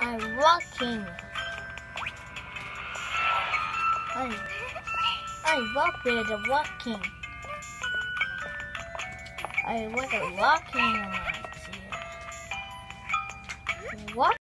I'm walking. I walk with the walking. I was walking. What?